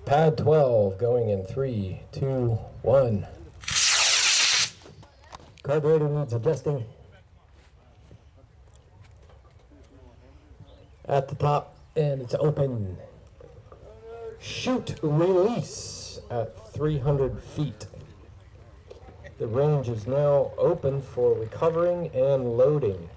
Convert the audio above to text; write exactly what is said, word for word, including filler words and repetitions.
Pad twelve going in three, two, one. Carburetor needs adjusting. At the top, and it's open. Shoot, release at three hundred feet. The range is now open for recovering and loading.